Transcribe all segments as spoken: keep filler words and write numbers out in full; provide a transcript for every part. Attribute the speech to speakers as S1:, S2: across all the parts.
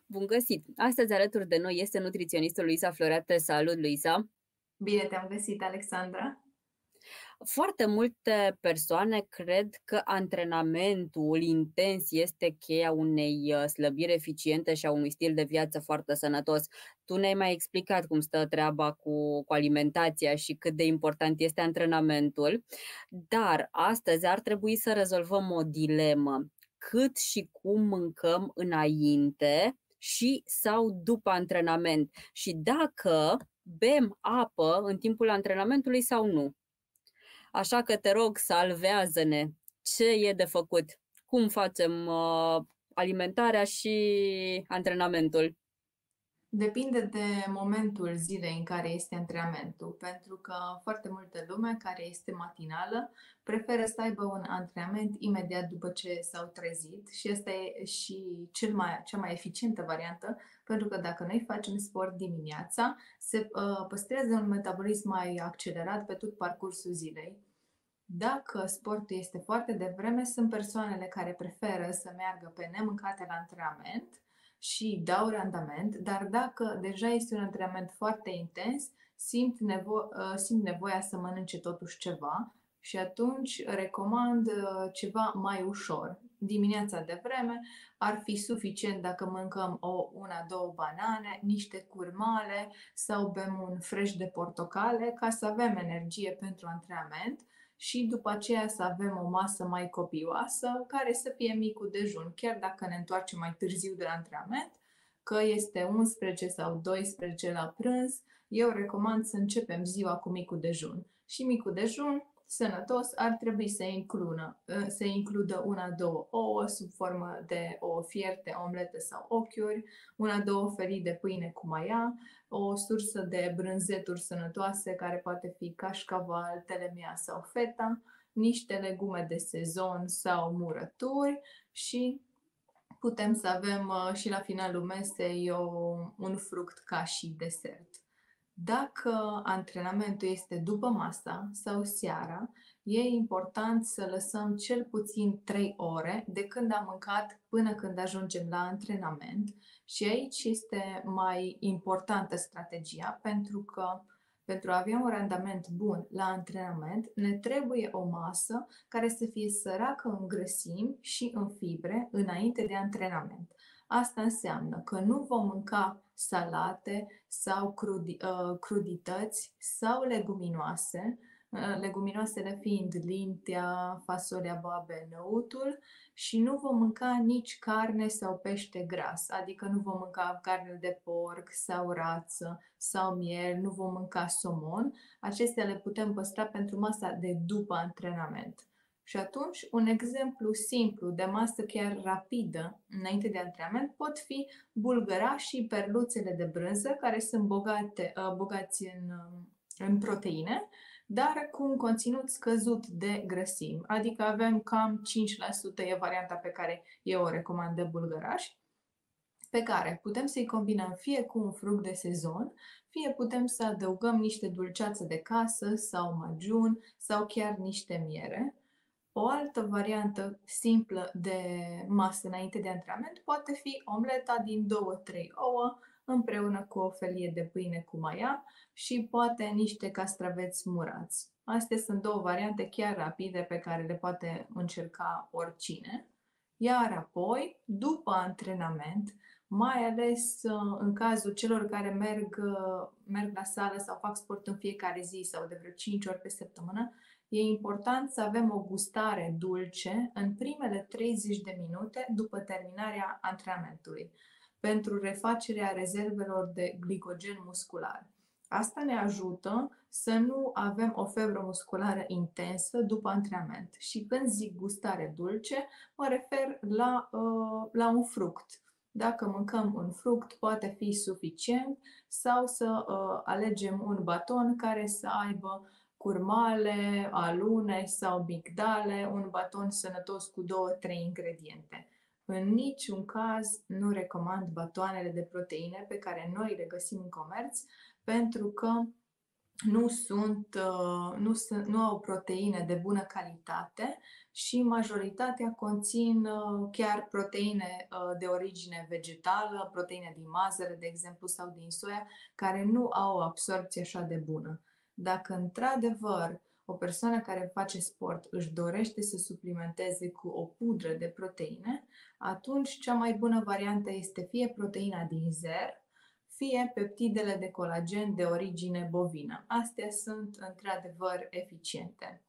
S1: Bun găsit! Astăzi alături de noi este nutriționistul Luisa Floreată. Salut, Luisa!
S2: Bine te-am găsit, Alexandra!
S1: Foarte multe persoane cred că antrenamentul intens este cheia unei slăbiri eficiente și a unui stil de viață foarte sănătos. Tu ne-ai mai explicat cum stă treaba cu, cu alimentația și cât de important este antrenamentul, dar astăzi ar trebui să rezolvăm o dilemă. Cât și cum mâncăm înainte și sau după antrenament și dacă bem apă în timpul antrenamentului sau nu. Așa că te rog, salvează-ne ce e de făcut, cum facem uh, alimentarea și antrenamentul.
S2: Depinde de momentul zilei în care este antrenamentul, pentru că foarte multă lume care este matinală preferă să aibă un antrenament imediat după ce s-au trezit și asta e și cel mai, cea mai eficientă variantă, pentru că dacă noi facem sport dimineața, se uh, păstrează un metabolism mai accelerat pe tot parcursul zilei. Dacă sportul este foarte devreme, sunt persoanele care preferă să meargă pe nemâncate la antrenament și dau randament, dar dacă deja este un antrenament foarte intens, simt, nevo- simt nevoia să mănânce totuși ceva și atunci recomand ceva mai ușor. Dimineața de vreme ar fi suficient dacă mâncăm o, una, două banane, niște curmale sau bem un fresh de portocale ca să avem energie pentru antrenament și după aceea să avem o masă mai copioasă care să fie micul dejun, chiar dacă ne întoarcem mai târziu de la antrenament, că este unsprezece sau doisprezece la prânz, eu recomand să începem ziua cu micul dejun. Și micul dejun sănătos ar trebui să includă, să includă una, două ouă sub formă de ouă fierte, omlete sau ochiuri, una, două felii de pâine cu maia, o sursă de brânzeturi sănătoase care poate fi cașcaval, telemea sau feta, niște legume de sezon sau murături și putem să avem și la finalul mesei un fruct ca și desert. Dacă antrenamentul este după masa sau seara, e important să lăsăm cel puțin trei ore de când am mâncat până când ajungem la antrenament și aici este mai importantă strategia pentru că pentru a avea un randament bun la antrenament, ne trebuie o masă care să fie săracă în grăsimi și în fibre înainte de antrenament. Asta înseamnă că nu vom mânca salate sau crudi, uh, crudități sau leguminoase, uh, leguminoasele fiind lintea, fasolea, boabe, năutul și nu vom mânca nici carne sau pește gras, adică nu vom mânca carne de porc sau rață sau miel, nu vom mânca somon. Acestea le putem păstra pentru masa de după antrenament. Și atunci, un exemplu simplu de masă chiar rapidă înainte de antrenament pot fi bulgărașii, perluțele de brânză, care sunt bogate, bogați în, în proteine, dar cu un conținut scăzut de grăsimi. Adică avem cam cinci la sută e varianta pe care eu o recomand de bulgărași, pe care putem să-i combinăm fie cu un fruct de sezon, fie putem să adăugăm niște dulceață de casă sau majun sau chiar niște miere. O altă variantă simplă de masă înainte de antrenament poate fi omleta din două trei ouă împreună cu o felie de pâine cu maia și poate niște castraveți murați. Astea sunt două variante chiar rapide pe care le poate încerca oricine. Iar apoi, după antrenament, mai ales în cazul celor care merg, merg la sală sau fac sport în fiecare zi sau de vreo cinci ori pe săptămână, e important să avem o gustare dulce în primele treizeci de minute după terminarea antrenamentului, pentru refacerea rezervelor de glicogen muscular. Asta ne ajută să nu avem o febră musculară intensă după antrenament. Și când zic gustare dulce, mă refer la, uh, la un fruct. Dacă mâncăm un fruct, poate fi suficient sau să uh, alegem un baton care să aibă curmale, alune sau migdale, un baton sănătos cu două trei ingrediente. În niciun caz nu recomand batoanele de proteine pe care noi le găsim în comerț, pentru că nu sunt, uh, nu sunt, nu au proteine de bună calitate și majoritatea conțin uh, chiar proteine uh, de origine vegetală, proteine din mazăre, de exemplu, sau din soia, care nu au o absorbție așa de bună. Dacă într-adevăr o persoană care face sport își dorește să suplimenteze cu o pudră de proteine, atunci cea mai bună variantă este fie proteina din zer, fie peptidele de colagen de origine bovină. Astea sunt într-adevăr eficiente.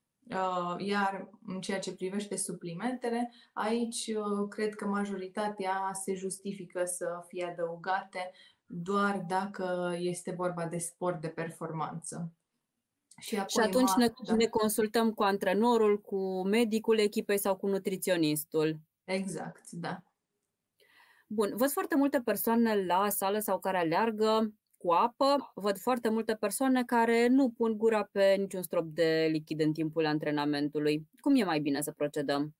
S2: Iar în ceea ce privește suplimentele, aici cred că majoritatea se justifică să fie adăugate doar dacă este vorba de sport de performanță.
S1: Și, și atunci ne,
S2: da.
S1: ne consultăm cu antrenorul, cu medicul echipei sau cu nutriționistul.
S2: Exact, da.
S1: Bun, văd foarte multe persoane la sală sau care aleargă cu apă, văd foarte multe persoane care nu pun gura pe niciun strop de lichid în timpul antrenamentului. Cum e mai bine să procedăm?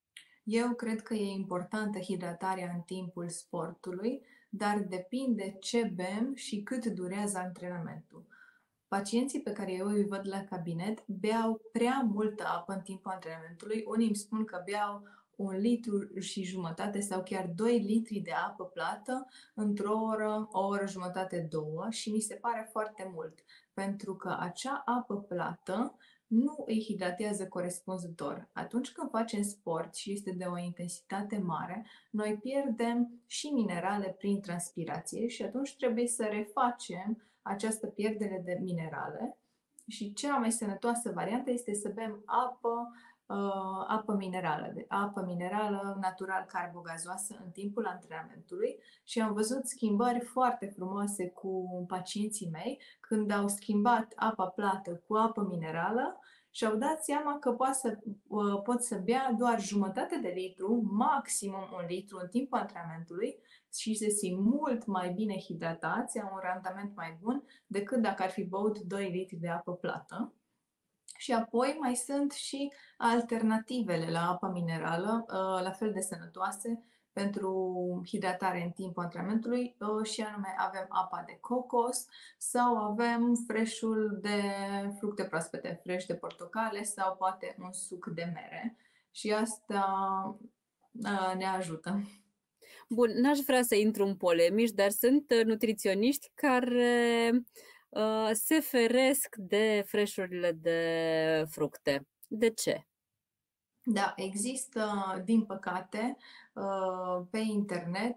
S2: Eu cred că e importantă hidratarea în timpul sportului, dar depinde ce bem și cât durează antrenamentul. Pacienții pe care eu îi văd la cabinet beau prea multă apă în timpul antrenamentului. Unii îmi spun că beau un litru și jumătate sau chiar doi litri de apă plată într-o oră, o oră jumătate, două și mi se pare foarte mult, pentru că acea apă plată nu îi hidratează corespunzător. Atunci când facem sport și este de o intensitate mare, noi pierdem și minerale prin transpirație și atunci trebuie să refacem această pierdere de minerale și cea mai sănătoasă variantă este să bem apă, uh, apă minerală, de apă minerală natural carbogazoasă în timpul antrenamentului și am văzut schimbări foarte frumoase cu pacienții mei când au schimbat apa plată cu apă minerală și au dat seama că pot să, uh, pot să bea doar jumătate de litru, maximum un litru în timpul antrenamentului și se simt mult mai bine hidratați, au un randament mai bun decât dacă ar fi băut doi litri de apă plată. Și apoi mai sunt și alternativele la apa minerală, la fel de sănătoase pentru hidratare în timpul antrenamentului și anume avem apa de cocos sau avem freșul de fructe proaspete, fresh de portocale sau poate un suc de mere și asta ne ajută.
S1: Bun, n-aș vrea să intru în polemici, dar sunt nutriționiști care uh, se feresc de freșurile de fructe. De ce?
S2: Da, există, din păcate, pe internet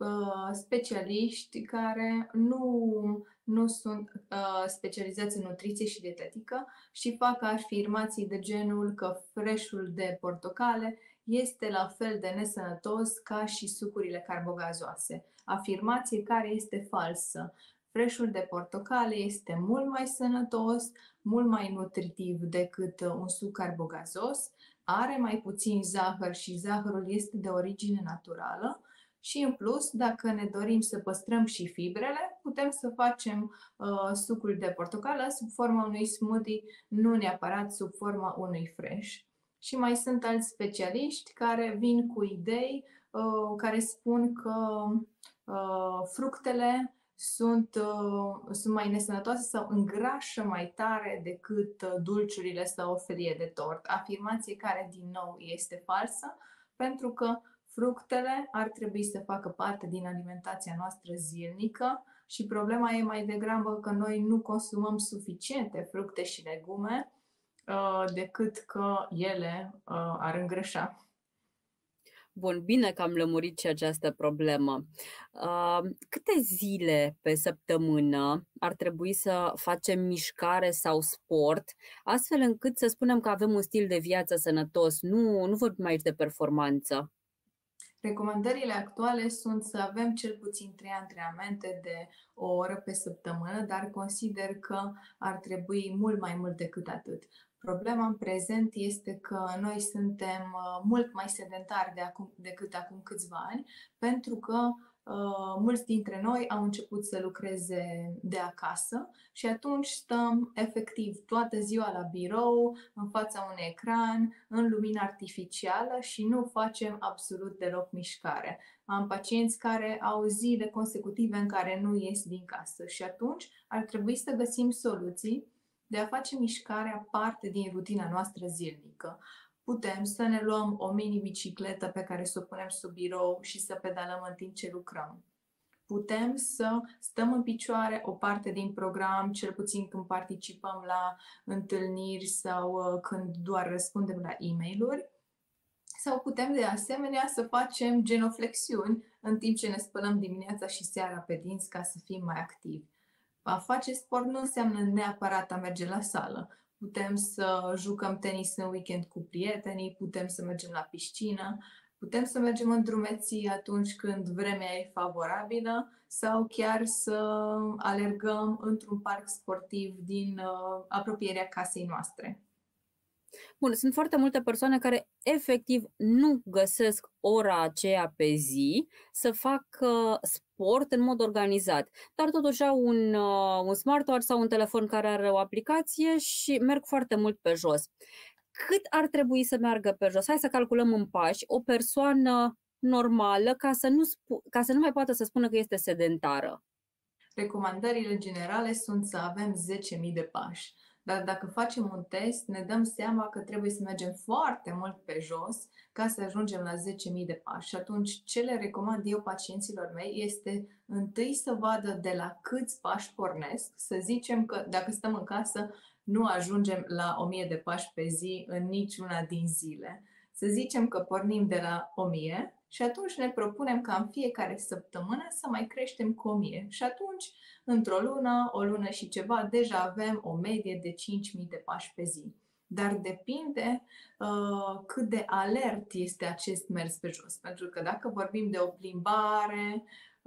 S2: specialiști care nu, nu sunt specializați în nutriție și dietetică și fac afirmații de genul că freșul de portocale este la fel de nesănătos ca și sucurile carbogazoase. Afirmație care este falsă. Freșul de portocale este mult mai sănătos, mult mai nutritiv decât un suc carbogazos, are mai puțin zahăr și zahărul este de origine naturală și în plus, dacă ne dorim să păstrăm și fibrele, putem să facem uh, sucul de portocală sub forma unui smoothie, nu neapărat sub forma unui fresh. Și mai sunt alți specialiști care vin cu idei uh, care spun că uh, fructele sunt, uh, sunt mai nesănătoase sau îngrașă mai tare decât uh, dulciurile sau o felie de tort. Afirmație care, din nou, este falsă, pentru că fructele ar trebui să facă parte din alimentația noastră zilnică și problema e mai degrabă că noi nu consumăm suficiente fructe și legume uh, decât că ele uh, ar îngrășa.
S1: Bun, bine că am lămurit și această problemă. Câte zile pe săptămână ar trebui să facem mișcare sau sport, astfel încât să spunem că avem un stil de viață sănătos? Nu, nu vorbim aici de performanță.
S2: Recomandările actuale sunt să avem cel puțin trei antrenamente de o oră pe săptămână, dar consider că ar trebui mult mai mult decât atât. Problema în prezent este că noi suntem mult mai sedentari de acum, decât acum câțiva ani, pentru că uh, mulți dintre noi au început să lucreze de acasă și atunci stăm efectiv toată ziua la birou, în fața unui ecran, în lumină artificială și nu facem absolut deloc mișcare. Am pacienți care au zile consecutive în care nu ies din casă și atunci ar trebui să găsim soluții de a face mișcarea parte din rutina noastră zilnică. Putem să ne luăm o mini-bicicletă pe care să o punem sub birou și să pedalăm în timp ce lucrăm. Putem să stăm în picioare o parte din program, cel puțin când participăm la întâlniri sau uh, când doar răspundem la e-mail-uri. Sau putem de asemenea să facem genoflexiuni în timp ce ne spălăm dimineața și seara pe dinți ca să fim mai activi. A face sport nu înseamnă neapărat a merge la sală. Putem să jucăm tenis în weekend cu prietenii, putem să mergem la piscină, putem să mergem în drumeții atunci când vremea e favorabilă sau chiar să alergăm într-un parc sportiv din uh, apropierea casei noastre.
S1: Bun, sunt foarte multe persoane care efectiv nu găsesc ora aceea pe zi să facă sport în mod organizat, dar totuși au un, uh, un smartwatch sau un telefon care are o aplicație și merg foarte mult pe jos. Cât ar trebui să meargă pe jos? Hai să calculăm în pași o persoană normală ca să nu, spu- ca să nu mai poată să spună că este sedentară.
S2: Recomandările generale sunt să avem zece mii de pași. Dar dacă facem un test, ne dăm seama că trebuie să mergem foarte mult pe jos ca să ajungem la zece mii de pași. Și atunci, ce le recomand eu pacienților mei este întâi să vadă de la câți pași pornesc. Să zicem că dacă stăm în casă, nu ajungem la o mie de pași pe zi în niciuna din zile. Să zicem că pornim de la o mie și atunci ne propunem ca în fiecare săptămână să mai creștem cu o mie. Și atunci, într-o lună, o lună și ceva, deja avem o medie de cinci mii de pași pe zi. Dar depinde uh, cât de alert este acest mers pe jos. Pentru că dacă vorbim de o plimbare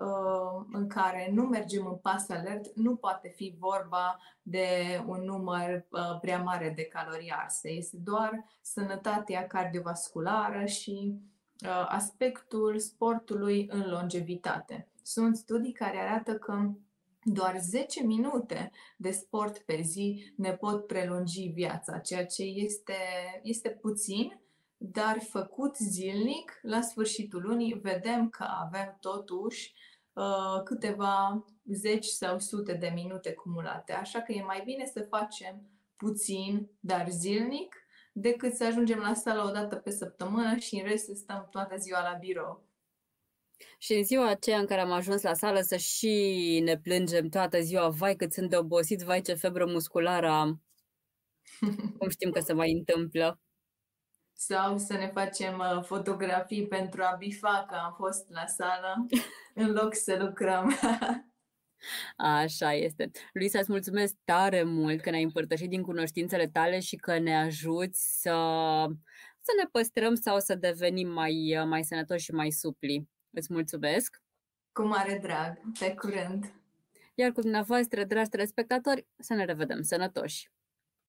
S2: uh, în care nu mergem în pas alert, nu poate fi vorba de un număr uh, prea mare de calorii arse. Este doar sănătatea cardiovasculară și uh, aspectul sportului în longevitate. Sunt studii care arată că doar zece minute de sport pe zi ne pot prelungi viața, ceea ce este, este puțin, dar făcut zilnic, la sfârșitul lunii, vedem că avem totuși uh, câteva zeci sau sute de minute cumulate. Așa că e mai bine să facem puțin, dar zilnic, decât să ajungem la sală o dată pe săptămână și în rest să stăm toată ziua la birou.
S1: Și în ziua aceea în care am ajuns la sală să și ne plângem toată ziua, vai cât sunt de obosit, vai ce febră musculară am. Cum știm că se mai întâmplă.
S2: Sau să ne facem uh, fotografii pentru a bifa că am fost la sală, în loc să lucrăm.
S1: Așa este. Luisa, îți mulțumesc tare mult că ne-ai împărtășit din cunoștințele tale și că ne ajuți să, să ne păstrăm sau să devenim mai, mai sănătoși și mai supli. Îți mulțumesc!
S2: Cu mare drag! Pe curând!
S1: Iar cu dumneavoastră, dragi telespectatori, să ne revedem sănătoși!